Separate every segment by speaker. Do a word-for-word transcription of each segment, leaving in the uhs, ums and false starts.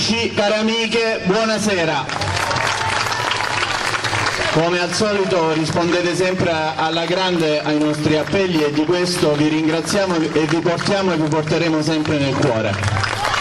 Speaker 1: amici, cari amiche, buonasera. Come al solito rispondete sempre alla grande ai nostri appelli e di questo vi ringraziamo e vi portiamo e vi porteremo sempre nel cuore.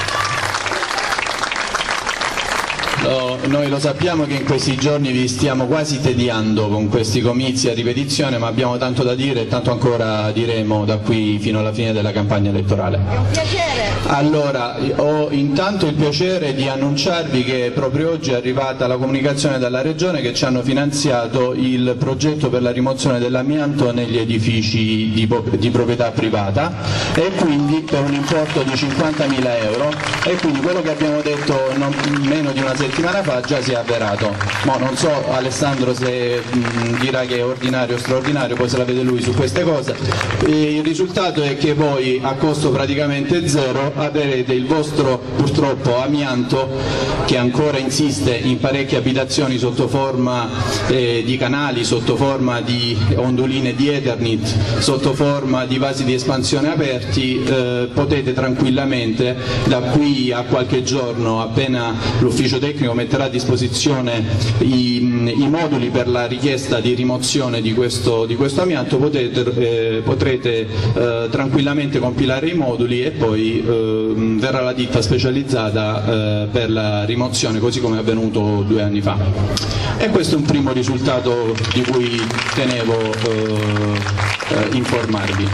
Speaker 1: Oh, noi lo sappiamo che in questi giorni vi stiamo quasi tediando con questi comizi a ripetizione, ma abbiamo tanto da dire e tanto ancora diremo da qui fino alla fine della campagna elettorale.
Speaker 2: È un piacere.
Speaker 1: Allora, ho intanto il piacere di annunciarvi che proprio oggi è arrivata la comunicazione dalla Regione che ci hanno finanziato il progetto per la rimozione dell'amianto negli edifici di, di proprietà privata e quindi per un importo di cinquantamila euro, e quindi quello che abbiamo detto non meno di una settimana fa già si è avverato. Mo non so Alessandro se mh, dirà che è ordinario o straordinario, poi se la vede lui su queste cose. E il risultato è che voi a costo praticamente zero avrete il vostro purtroppo amianto che ancora insiste in parecchie abitazioni sotto forma eh, di canali, sotto forma di onduline di Eternit, sotto forma di vasi di espansione aperti. Eh, potete tranquillamente da qui a qualche giorno, appena l'ufficio tecnico metterà a disposizione i, i moduli per la richiesta di rimozione di questo, di questo amianto, potete, eh, potrete eh, tranquillamente compilare i moduli e poi eh, verrà la ditta specializzata eh, per la rimozione, così come è avvenuto due anni fa. E questo è un primo risultato di cui tenevo eh, eh, informarvi.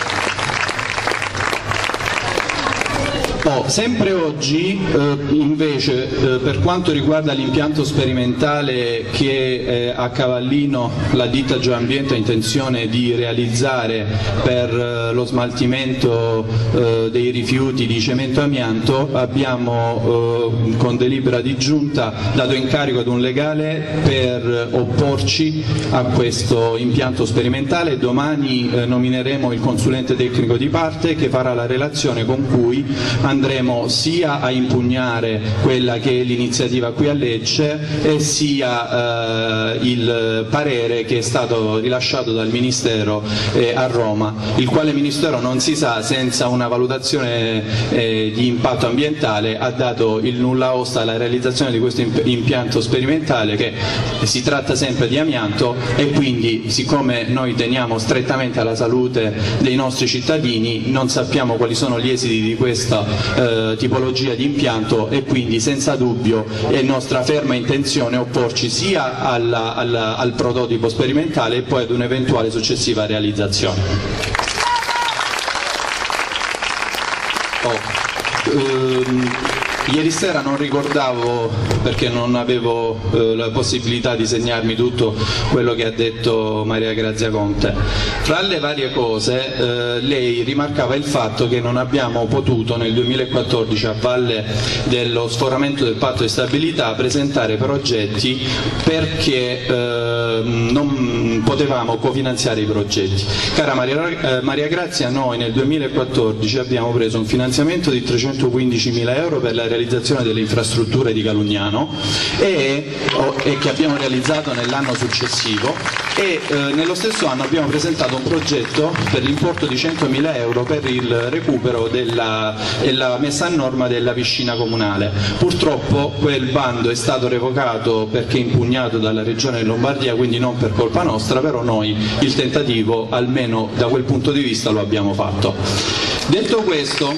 Speaker 1: Oh, sempre oggi eh, invece eh, per quanto riguarda l'impianto sperimentale che eh, a Cavallino la ditta Geoambiente ha intenzione di realizzare per eh, lo smaltimento eh, dei rifiuti di cemento amianto, abbiamo eh, con delibera di giunta dato incarico ad un legale per opporci a questo impianto sperimentale. Domani eh, nomineremo il consulente tecnico di parte che farà la relazione con cui andremo sia a impugnare quella che è l'iniziativa qui a Lecce e sia eh, il parere che è stato rilasciato dal Ministero eh, a Roma, il quale Ministero non si sa, senza una valutazione eh, di impatto ambientale ha dato il nulla osta alla realizzazione di questo impianto sperimentale, che si tratta sempre di amianto, e quindi siccome noi teniamo strettamente alla salute dei nostri cittadini non sappiamo quali sono gli esiti di questa Eh, tipologia di impianto, e quindi senza dubbio è nostra ferma intenzione opporci sia alla, alla, al prototipo sperimentale e poi ad un'eventuale successiva realizzazione. Oh, ehm, Ieri sera non ricordavo, perché non avevo eh, la possibilità di segnarmi tutto quello che ha detto Maria Grazia Conte. Fra le varie cose eh, lei rimarcava il fatto che non abbiamo potuto nel duemilaquattordici, a valle dello sforamento del patto di stabilità, presentare progetti perché eh, non potevamo cofinanziare i progetti. Cara Maria, eh, Maria Grazia, noi nel duemilaquattordici abbiamo preso un finanziamento di trecentoquindicimila euro per la realizzazione delle infrastrutture di Calugnano e, oh, e che abbiamo realizzato nell'anno successivo, e eh, nello stesso anno abbiamo presentato un progetto per l'importo di centomila euro per il recupero della, e la messa a norma della piscina comunale. Purtroppo quel bando è stato revocato perché impugnato dalla Regione Lombardia, quindi non per colpa nostra, però noi il tentativo almeno da quel punto di vista lo abbiamo fatto. Detto questo,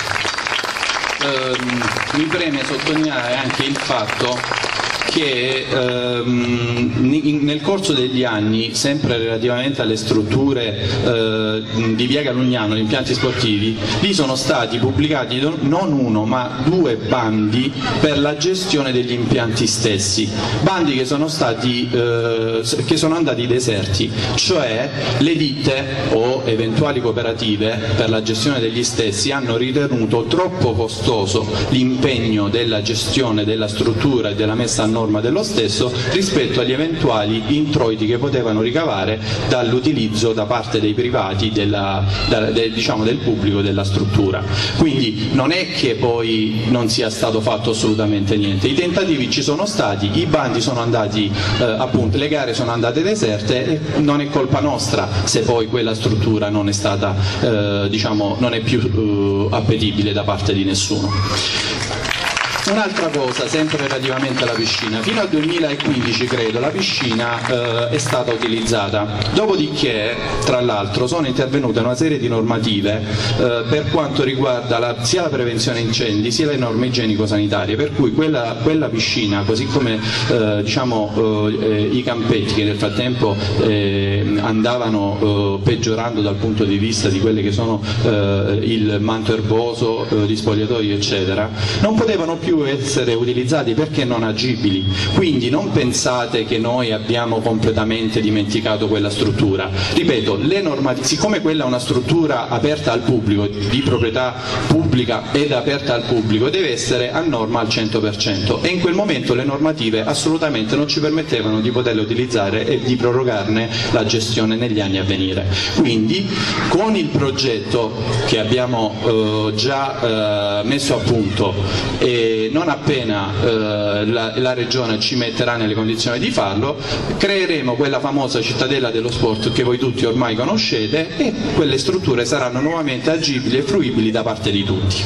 Speaker 1: ehm, mi preme sottolineare anche il fatto che ehm, nel corso degli anni, sempre relativamente alle strutture eh, di via Calugnano, gli impianti sportivi, lì sono stati pubblicati non uno ma due bandi per la gestione degli impianti stessi, bandi che sono stati eh, che sono andati deserti, cioè le ditte o eventuali cooperative per la gestione degli stessi hanno ritenuto troppo costoso l'impegno della gestione della struttura e della messa a norma dello stesso rispetto agli eventuali introiti che potevano ricavare dall'utilizzo da parte dei privati della, da, de, diciamo del pubblico della struttura. Quindi non è che poi non sia stato fatto assolutamente niente, i tentativi ci sono stati, i bandi sono andati eh, appunto, le gare sono andate deserte, e non è colpa nostra se poi quella struttura non è stata eh, diciamo non è più eh, appetibile da parte di nessuno. Un'altra cosa, sempre relativamente alla piscina, fino al duemilaquindici credo la piscina eh, è stata utilizzata, dopodiché tra l'altro sono intervenute una serie di normative eh, per quanto riguarda la, sia la prevenzione incendi sia le norme igienico-sanitarie, per cui quella, quella piscina, così come eh, diciamo, eh, i campetti che nel frattempo eh, andavano eh, peggiorando dal punto di vista di quelle che sono eh, il manto erboso, eh, gli spogliatoi eccetera, non potevano più essere utilizzati perché non agibili. Quindi non pensate che noi abbiamo completamente dimenticato quella struttura. Ripeto, le normative, siccome quella è una struttura aperta al pubblico, di proprietà pubblica ed aperta al pubblico, deve essere a norma al cento per cento, e in quel momento le normative assolutamente non ci permettevano di poterle utilizzare e di prorogarne la gestione negli anni a venire. Quindi con il progetto che abbiamo eh, già eh, messo a punto, e non appena eh, la, la Regione ci metterà nelle condizioni di farlo, creeremo quella famosa cittadella dello sport che voi tutti ormai conoscete, e quelle strutture saranno nuovamente agibili e fruibili da parte di tutti.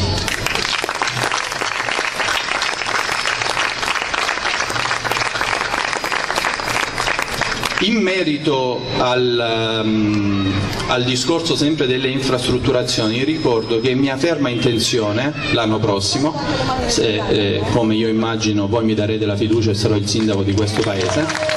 Speaker 1: In merito al, um, al discorso sempre delle infrastrutturazioni, ricordo che è mia ferma intenzione l'anno prossimo, se, eh, come io immagino voi mi darete la fiducia e sarò il sindaco di questo paese,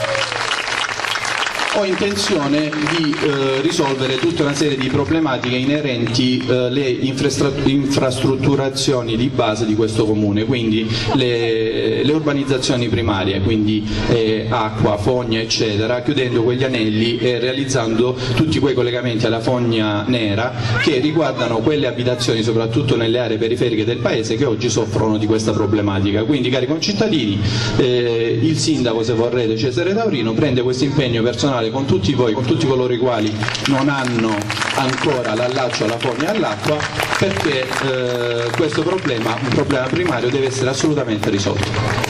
Speaker 1: ho intenzione di eh, risolvere tutta una serie di problematiche inerenti alle eh, infrastrutturazioni di base di questo comune, quindi le, le urbanizzazioni primarie, quindi eh, acqua, fogna eccetera, chiudendo quegli anelli e realizzando tutti quei collegamenti alla fogna nera che riguardano quelle abitazioni soprattutto nelle aree periferiche del paese che oggi soffrono di questa problematica. Quindi cari concittadini, eh, il sindaco, se vorrete, Cesare Taurino, prende questo impegno personale con tutti voi, con tutti coloro i quali non hanno ancora l'allaccio alla fogna e all'acqua, perché eh, questo problema, un problema primario, deve essere assolutamente risolto.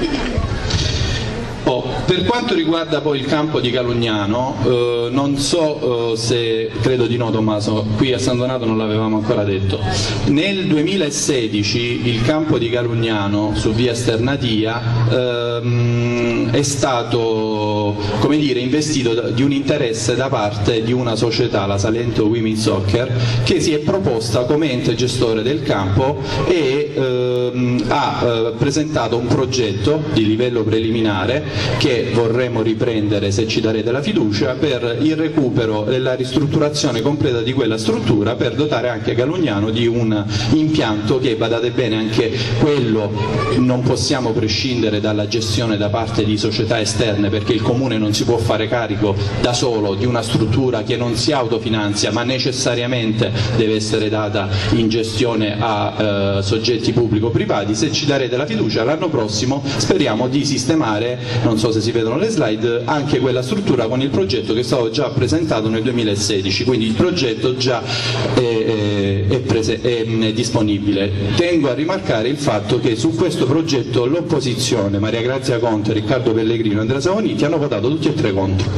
Speaker 1: Oh, per quanto riguarda poi il campo di Calugnano, eh, non so eh, se, credo di no Tommaso, qui a San Donato non l'avevamo ancora detto, nel duemilasedici il campo di Calugnano su via Sternatia ehm, è stato, come dire, investito di un interesse da parte di una società, la Salento Women Soccer, che si è proposta come ente gestore del campo e ehm, ha eh, presentato un progetto di livello preliminare che vorremmo riprendere, se ci darete la fiducia, per il recupero e la ristrutturazione completa di quella struttura, per dotare anche Calugnano di un impianto che, badate bene, anche quello non possiamo prescindere dalla gestione da parte di società esterne, perché il comune non si può fare carico da solo di una struttura che non si autofinanzia ma necessariamente deve essere data in gestione a eh, soggetti pubblico-privati. Se ci darete la fiducia, l'anno prossimo speriamo di sistemare, non so se si vedono le slide, anche quella struttura con il progetto che è stato già presentato nel duemilasedici, quindi il progetto già è, è, è, prese, è, è disponibile. Tengo a rimarcare il fatto che su questo progetto l'opposizione, Maria Grazia Conte, Riccardo Pellegrino e Andrea Savoniti, hanno votato tutti e tre contro.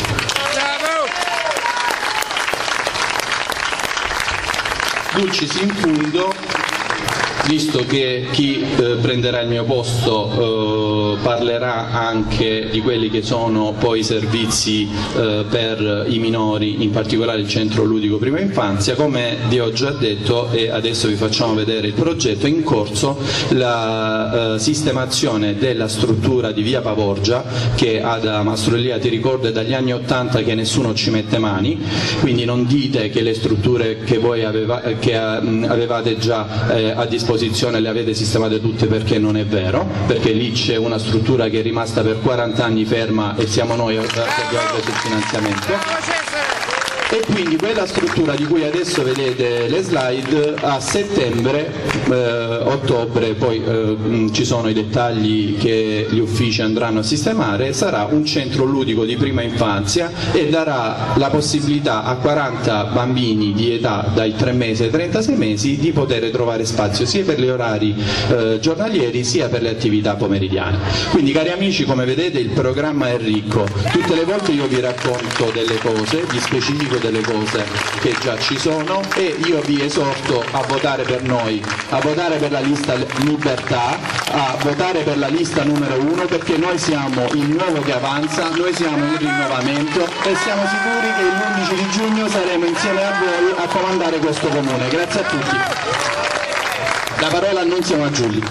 Speaker 1: Dulcis in fundo, visto che chi eh, prenderà il mio posto eh, parlerà anche di quelli che sono poi i servizi eh, per i minori, in particolare il centro ludico prima infanzia, come vi ho già detto, e adesso vi facciamo vedere il progetto, è in corso la eh, sistemazione della struttura di via Pavorgia, che Ada Mastrolia ti ricorda dagli anni ottanta che nessuno ci mette mani, quindi non dite che le strutture che voi aveva, che, uh, avevate già eh, a disposizione le avete sistemate tutte, perché non è vero, perché lì c'è una struttura che è rimasta per quaranta anni ferma e siamo noi che abbiamo preso il finanziamento. E quindi quella struttura di cui adesso vedete le slide, a settembre, eh, ottobre, poi eh, ci sono i dettagli che gli uffici andranno a sistemare, sarà un centro ludico di prima infanzia e darà la possibilità a quaranta bambini di età dai tre mesi ai trentasei mesi di poter trovare spazio sia per gli orari eh, giornalieri sia per le attività pomeridiane. Quindi, cari amici, come vedete il programma è ricco, tutte le volte io vi racconto delle cose, vi specifico delle cose che già ci sono, e io vi esorto a votare per noi, a votare per la lista Libertà, a votare per la lista numero uno, perché noi siamo il nuovo che avanza, noi siamo un rinnovamento e siamo sicuri che l'undici di giugno saremo insieme a voi a comandare questo comune. Grazie a tutti. La parola a Nunzia Maggiulli.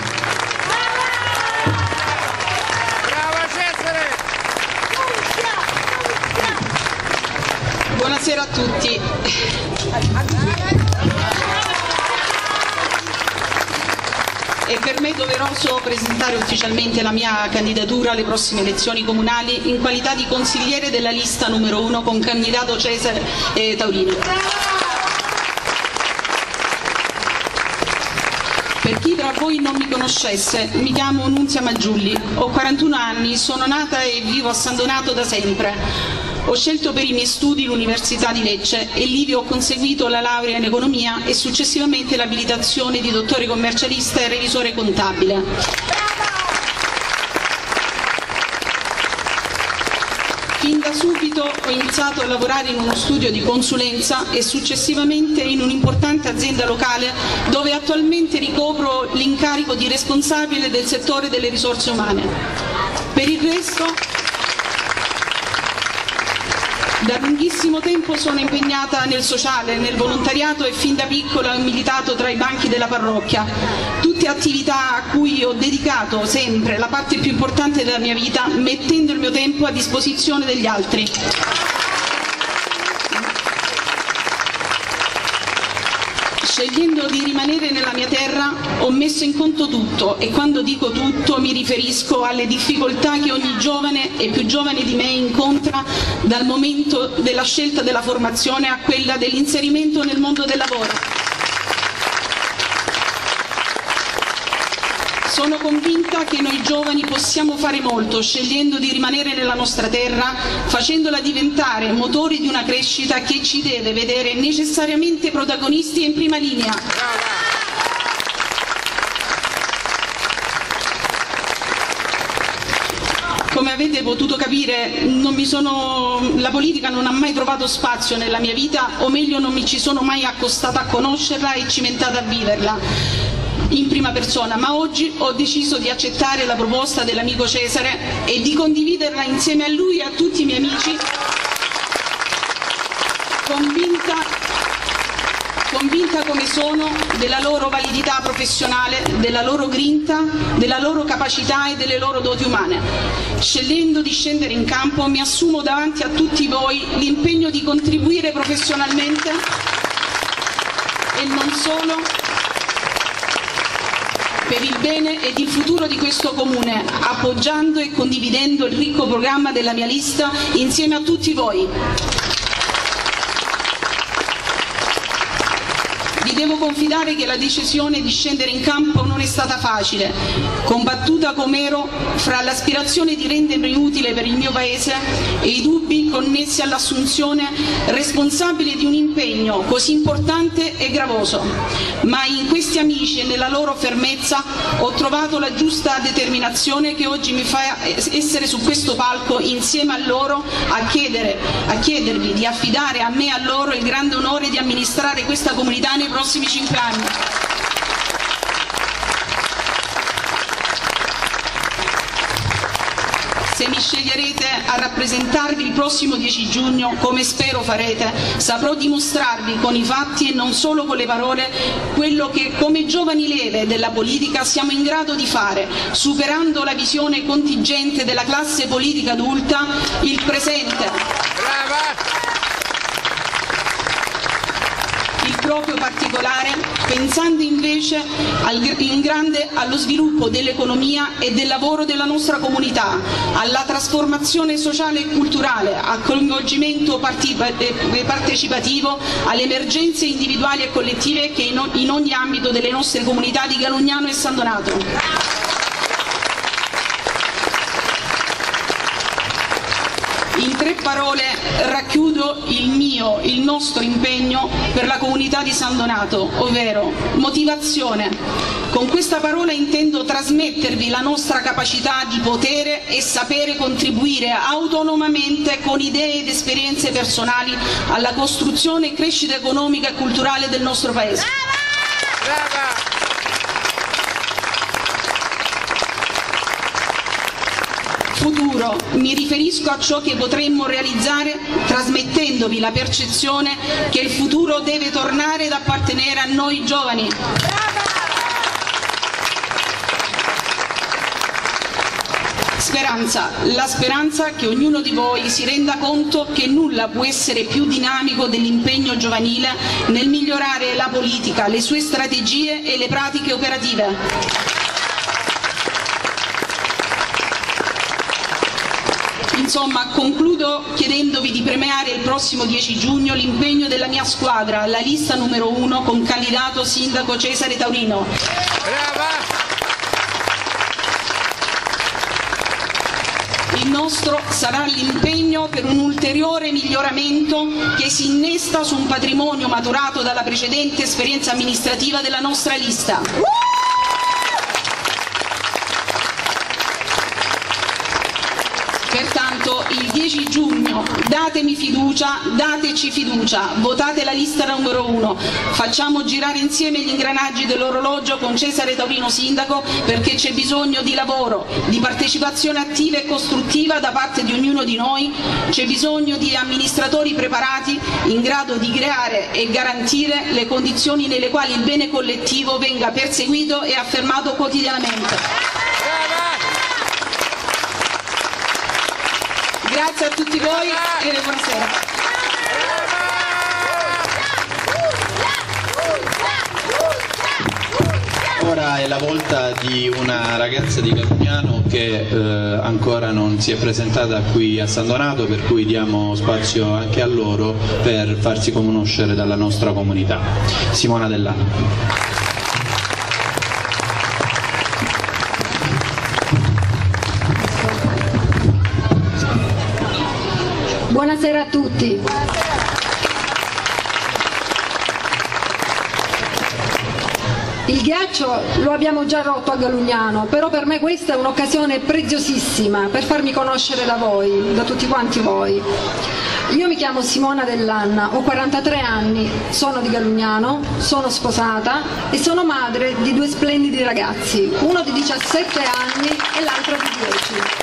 Speaker 2: Buonasera a tutti. È per me doveroso presentare ufficialmente la mia candidatura alle prossime elezioni comunali in qualità di consigliere della lista numero uno con candidato Cesare eh, Taurini. Per chi tra voi non mi conoscesse, mi chiamo Nunzia Maggiulli, ho quarantuno anni, sono nata e vivo a San Donato da sempre. Ho scelto per i miei studi l'Università di Lecce e lì vi ho conseguito la laurea in economia e successivamente l'abilitazione di dottore commercialista e revisore contabile. Fin da subito ho iniziato a lavorare in uno studio di consulenza e successivamente in un'importante azienda locale dove attualmente ricopro l'incarico di responsabile del settore delle risorse umane. Per il resto, da lunghissimo tempo sono impegnata nel sociale, nel volontariato e fin da piccola ho militato tra i banchi della parrocchia. Tutte attività a cui ho dedicato sempre la parte più importante della mia vita, mettendo il mio tempo a disposizione degli altri. Scegliendo di rimanere nella mia terra ho messo in conto tutto, e quando dico tutto mi riferisco alle difficoltà che ogni giovane e più giovane di me incontra dal momento della scelta della formazione a quella dell'inserimento nel mondo del lavoro. Sono convinta che noi giovani possiamo fare molto scegliendo di rimanere nella nostra terra, facendola diventare motori di una crescita che ci deve vedere necessariamente protagonisti e in prima linea. Come avete potuto capire, non mi sono, la politica non ha mai trovato spazio nella mia vita, o meglio non mi ci sono mai accostata a conoscerla e cimentata a viverla in prima persona, ma oggi ho deciso di accettare la proposta dell'amico Cesare e di condividerla insieme a lui e a tutti i miei amici, convinta, convinta come sono della loro validità professionale, della loro grinta, della loro capacità e delle loro doti umane. Scegliendo di scendere in campo mi assumo davanti a tutti voi l'impegno di contribuire professionalmente e non solo per il bene ed il futuro di questo comune, appoggiando e condividendo il ricco programma della mia lista insieme a tutti voi. Vi devo confidare che la decisione di scendere in campo non è stata facile, combattuta com'ero fra l'aspirazione di rendermi utile per il mio paese e i dubbi connessi all'assunzione responsabile di un impegno così importante e gravoso. Ma in questi amici e nella loro fermezza ho trovato la giusta determinazione che oggi mi fa essere su questo palco insieme a loro a, chiedere, a chiedervi di affidare a me e a loro il grande onore di amministrare questa comunità nei prossimi cinque anni. Se mi sceglierete a rappresentarvi il prossimo dieci giugno, come spero farete, saprò dimostrarvi con i fatti e non solo con le parole quello che come giovani leve della politica siamo in grado di fare, superando la visione contingente della classe politica adulta, il presente. Brava! Proprio particolare, pensando invece al, in grande allo sviluppo dell'economia e del lavoro della nostra comunità, alla trasformazione sociale e culturale, al coinvolgimento partecipativo, alle emergenze individuali e collettive che in, in ogni ambito delle nostre comunità di Galugnano e San Donato. In tre parole racchiudo il mio, il nostro impegno per la comunità di San Donato, ovvero motivazione. Con questa parola intendo trasmettervi la nostra capacità di potere e sapere contribuire autonomamente con idee ed esperienze personali alla costruzione e crescita economica e culturale del nostro Paese.
Speaker 3: Brava!
Speaker 2: Futuro, mi riferisco a ciò che potremmo realizzare trasmettendovi la percezione che il futuro deve tornare ad appartenere a noi giovani. Speranza, la speranza che ognuno di voi si renda conto che nulla può essere più dinamico dell'impegno giovanile nel migliorare la politica, le sue strategie e le pratiche operative. Insomma, concludo chiedendovi di premiare il prossimo dieci giugno l'impegno della mia squadra, la lista numero uno con candidato sindaco Cesare Taurino.
Speaker 3: Brava!
Speaker 2: Il nostro sarà l'impegno per un ulteriore miglioramento che si innesta su un patrimonio maturato dalla precedente esperienza amministrativa della nostra lista. Pertanto il dieci giugno datemi fiducia, dateci fiducia, votate la lista numero uno, facciamo girare insieme gli ingranaggi dell'orologio con Cesare Taurino sindaco, perché c'è bisogno di lavoro, di partecipazione attiva e costruttiva da parte di ognuno di noi, c'è bisogno di amministratori preparati in grado di creare e garantire le condizioni nelle quali il bene collettivo venga perseguito e affermato quotidianamente. Grazie a tutti voi e buonasera.
Speaker 1: Ora è la volta di una ragazza di Galugnano che eh, ancora non si è presentata qui a San Donato, per cui diamo spazio anche a loro per farsi conoscere dalla nostra comunità. Simona Dell'Anno.
Speaker 4: Buonasera a tutti. Il ghiaccio lo abbiamo già rotto a Galugnano, però per me questa è un'occasione preziosissima per farmi conoscere da voi, da tutti quanti voi. Io mi chiamo Simona Dell'Anna, ho quarantatré anni, sono di Galugnano, sono sposata e sono madre di due splendidi ragazzi, uno di diciassette anni e l'altro di dieci.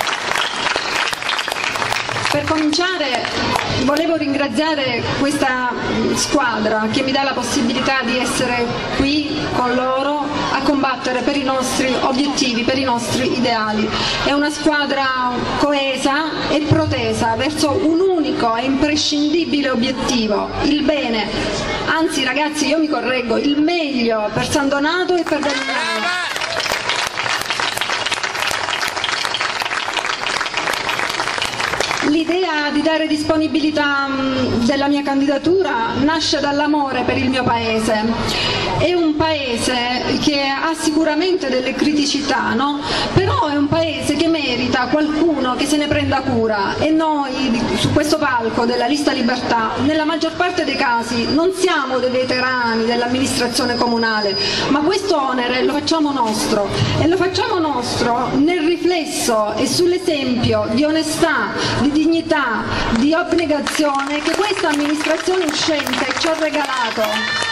Speaker 4: Per cominciare volevo ringraziare questa squadra che mi dà la possibilità di essere qui con loro a combattere per i nostri obiettivi, per i nostri ideali. È una squadra coesa e protesa verso un unico e imprescindibile obiettivo, il bene, anzi ragazzi io mi correggo, il meglio per San Donato e per Galugnano. L'idea di dare disponibilità della mia candidatura nasce dall'amore per il mio paese. È un paese che ha sicuramente delle criticità, no? Però è un paese che merita qualcuno che se ne prenda cura e noi su questo palco della Lista Libertà nella maggior parte dei casi non siamo dei veterani dell'amministrazione comunale, ma questo onere lo facciamo nostro e lo facciamo nostro nel riflesso e sull'esempio di onestà, di dignità, di abnegazione che questa amministrazione uscente ci ha regalato.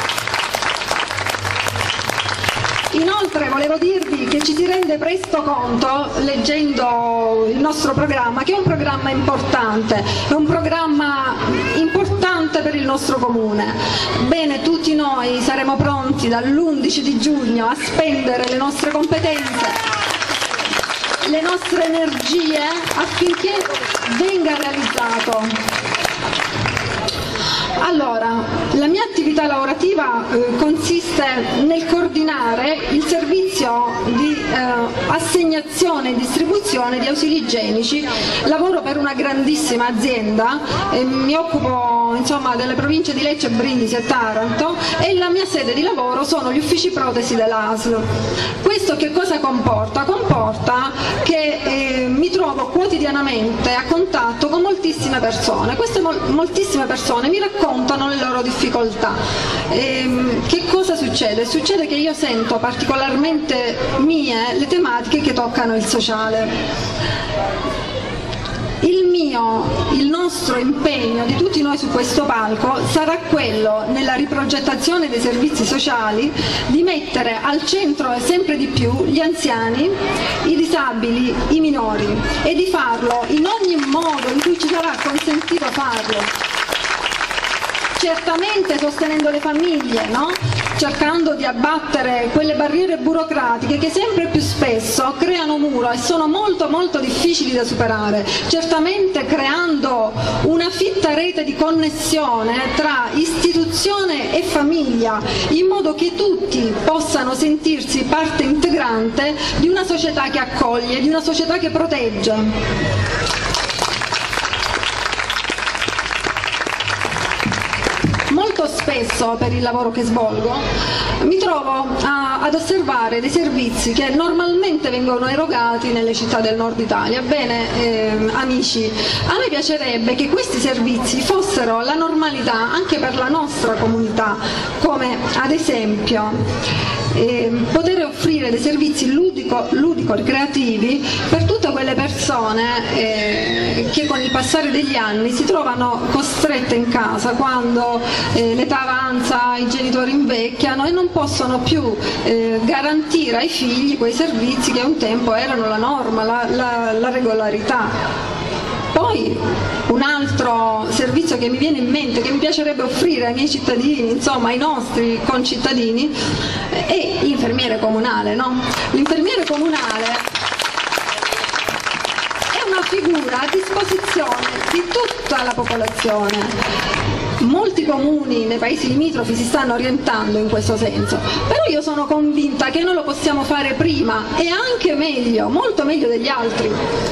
Speaker 4: Inoltre volevo dirvi che ci si rende presto conto, leggendo il nostro programma, che è un programma importante, è un programma importante per il nostro comune. Bene, tutti noi saremo pronti dall'undici di giugno a spendere le nostre competenze, le nostre energie affinché venga realizzato. Allora, la mia attività lavorativa eh, consiste nel coordinare il servizio di eh, assegnazione e distribuzione di ausili igienici. Lavoro per una grandissima azienda, eh, mi occupo insomma delle province di Lecce, Brindisi e Taranto, e la mia sede di lavoro sono gli uffici protesi dell'A S L. Questo che cosa comporta? Comporta che eh, mi trovo quotidianamente a contatto con moltissime persone. Queste mol moltissime persone mi raccontano le loro difficoltà. E, che cosa succede? Succede che io sento particolarmente mie le tematiche che toccano il sociale. Il mio, il nostro impegno di tutti noi su questo palco sarà quello, nella riprogettazione dei servizi sociali, di mettere al centro sempre di più gli anziani, i disabili, i minori, e di farlo in ogni modo in cui ci sarà consentito farlo. Certamente sostenendo le famiglie, no? Cercando di abbattere quelle barriere burocratiche che sempre più spesso creano muro e sono molto molto difficili da superare, certamente creando una fitta rete di connessione tra istituzione e famiglia, in modo che tutti possano sentirsi parte integrante di una società che accoglie, di una società che protegge. Molto spesso, per il lavoro che svolgo, mi trovo a, ad osservare dei servizi che normalmente vengono erogati nelle città del nord Italia. Bene, eh, amici, a me piacerebbe che questi servizi fossero la normalità anche per la nostra comunità, come ad esempio eh, poter offrire dei servizi ludico, ludico-ricreativi per tutte quelle persone eh, che con il passare degli anni si trovano costrette in casa quando eh, l'età avanza, i genitori invecchiano e non possono più eh, garantire ai figli quei servizi che un tempo erano la norma, la, la, la regolarità. Poi un altro servizio che mi viene in mente, che mi piacerebbe offrire ai miei cittadini, insomma ai nostri concittadini, è l'infermiere comunale, no? L'infermiere comunale è una figura a disposizione di tutta la popolazione. Molti comuni nei paesi limitrofi si stanno orientando in questo senso, però io sono convinta che noi lo possiamo fare prima e anche meglio, molto meglio degli altri.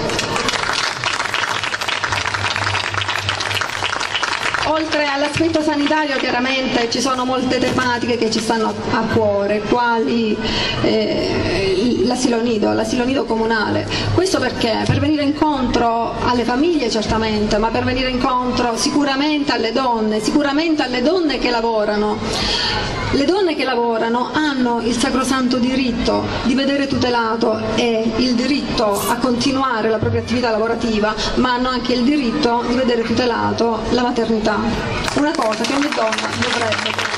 Speaker 4: Oltre all'aspetto sanitario, chiaramente ci sono molte tematiche che ci stanno a cuore, quali eh, l'asilo nido, l'asilo nido comunale. Questo perché? Per venire incontro alle famiglie certamente, ma per venire incontro sicuramente alle donne, sicuramente alle donne che lavorano. Le donne che lavorano hanno il sacrosanto diritto di vedere tutelato e il diritto a continuare la propria attività lavorativa, ma hanno anche il diritto di vedere tutelato la maternità, una cosa che ogni donna dovrebbe.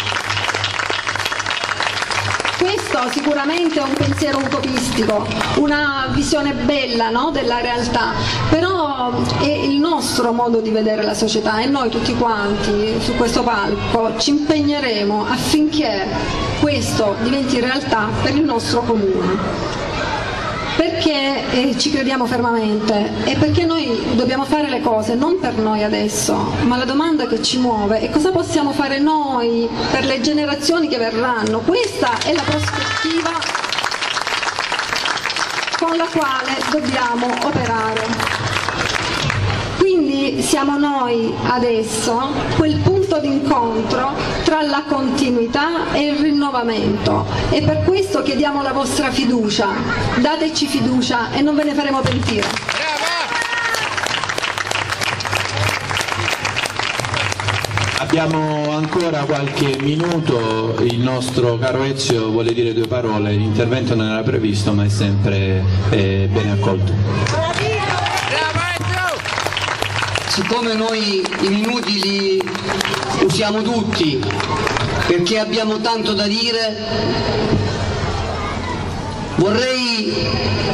Speaker 4: Questo sicuramente è un pensiero utopistico, una visione bella, no, della realtà, però è il nostro modo di vedere la società e noi tutti quanti su questo palco ci impegneremo affinché questo diventi realtà per il nostro comune. Perché eh, ci crediamo fermamente e perché noi dobbiamo fare le cose non per noi adesso, ma la domanda che ci muove è cosa possiamo fare noi per le generazioni che verranno. Questa è la prospettiva con la quale dobbiamo operare. Quindi siamo noi adesso quel punto d'incontro tra la continuità e il rinnovamento, e per questo chiediamo la vostra fiducia, dateci fiducia e non ve ne faremo pentire.
Speaker 1: Abbiamo ancora qualche minuto, il nostro caro Ezio vuole dire due parole, l'intervento non era previsto ma è sempre eh, bene accolto.
Speaker 5: Siccome noi i minuti li usiamo tutti perché abbiamo tanto da dire, vorrei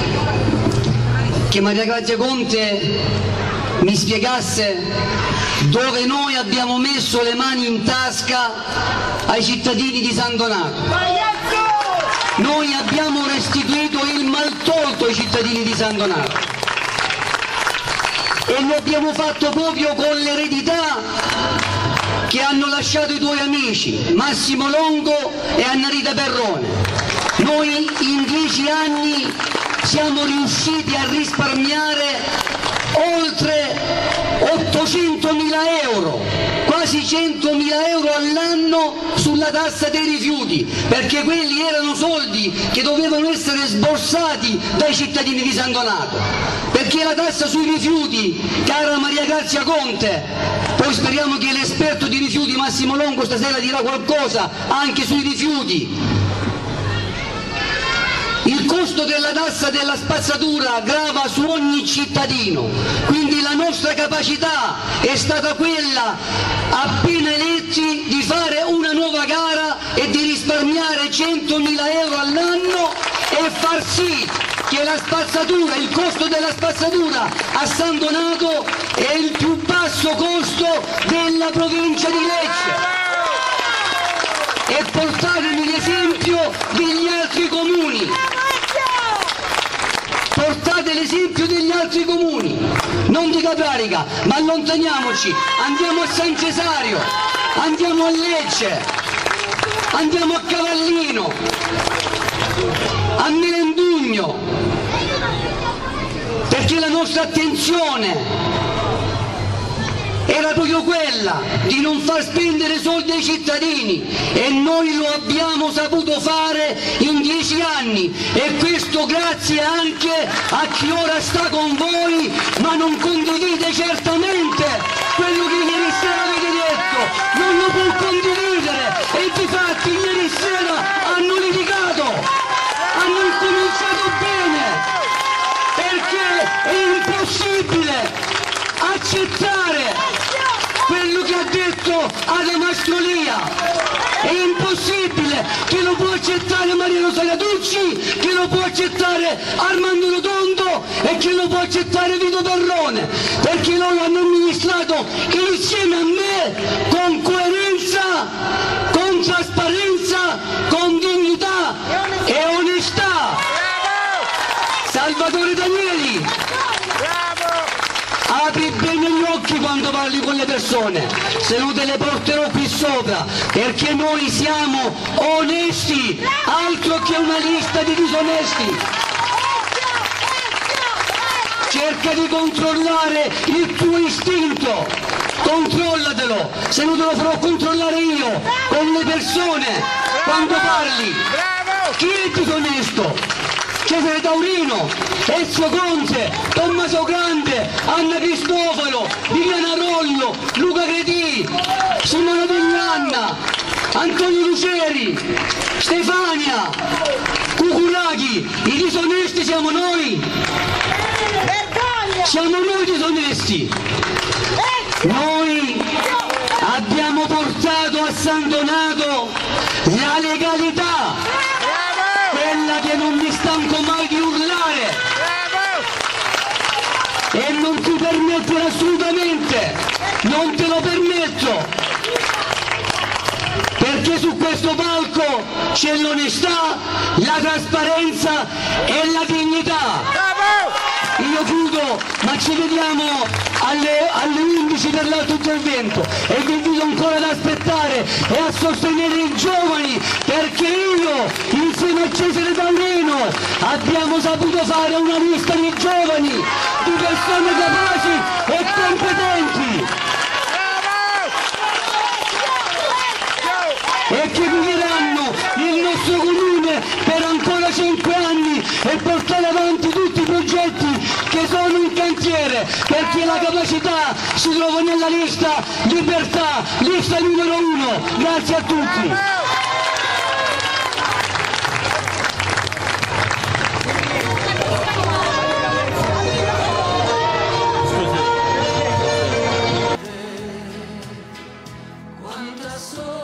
Speaker 5: che Maria Grazia Conte mi spiegasse dove noi abbiamo messo le mani in tasca ai cittadini di San Donato. Noi abbiamo restituito il maltolto ai cittadini di San Donato. E lo abbiamo fatto proprio con l'eredità che hanno lasciato i tuoi amici, Massimo Longo e Annarita Perrone. Noi in dieci anni siamo riusciti a risparmiare oltre ottocentomila euro, quasi centomila euro all'anno sulla tassa dei rifiuti, perché quelli erano soldi che dovevano essere sborsati dai cittadini di San Donato, perché la tassa sui rifiuti, cara Maria Grazia Conte, poi speriamo che l'esperto di rifiuti Massimo Longo stasera dirà qualcosa anche sui rifiuti. Il costo della tassa della spazzatura grava su ogni cittadino, quindi la nostra capacità è stata quella, appena eletti, di fare una nuova gara e di risparmiare centomila euro all'anno e far sì che la spazzatura, il costo della spazzatura a San Donato è il più basso costo della provincia di Lecce. E portatevi l'esempio degli altri comuni. Portate l'esempio degli altri comuni, non di Caprarica, ma allontaniamoci, andiamo a San Cesario, andiamo a Lecce, andiamo a Cavallino, a Melendugno, perché la nostra attenzione era proprio quella di non far spendere soldi ai cittadini, e noi lo abbiamo saputo fare in dieci anni, e questo grazie anche a chi ora sta con voi ma non condivide certamente quello che ieri sera avete detto, non lo può condividere, e difatti ieri sera hanno litigato, hanno incominciato bene, perché è impossibile accettare quello che ha detto Adamastrolia, è impossibile che lo può accettare Maria Rosaria Tucci, che lo può accettare Armando Rotondo e che lo può accettare Vito Perrone, perché loro hanno amministrato insieme a me con coerenza, con trasparenza, con dignità e onestà. Salvatore Danieli, apri bene gli occhi quando parli con le persone, se no te le porterò qui sopra, perché noi siamo onesti, altro che una lista di disonesti. Cerca di controllare il tuo istinto, controllatelo, se no te lo farò controllare io, con le persone, quando parli. Chi è disonesto? Cesare Taurino, Ezio Conte, Tommaso Grande, Anna Cristofalo, Viviana Rollo, Luca Cretì, Simona Vignanna, Antonio Luceri, Stefania, Cucuraghi. I disonesti siamo noi, siamo noi disonesti. Noi abbiamo portato a San Donato la legalità, quella che non mi stanco mai di urlare. Bravo! E non ti permettere assolutamente, non te lo permetto, perché su questo palco c'è l'onestà, la trasparenza e la dignità. Bravo! Io chiudo, ma ci vediamo alle, alle undici per l'altro intervento, e vi invito ancora ad aspettare e a sostenere i giovani, perché io insieme a Cesare Taurino abbiamo saputo fare una lista di giovani, di persone capaci e competenti, e che guideranno il nostro comune per ancora cinque anni e portare avanti tutti i progetti che sono in cantiere, perché la capacità si trova nella lista Libertà, lista numero uno. Grazie a tutti.
Speaker 6: Quanta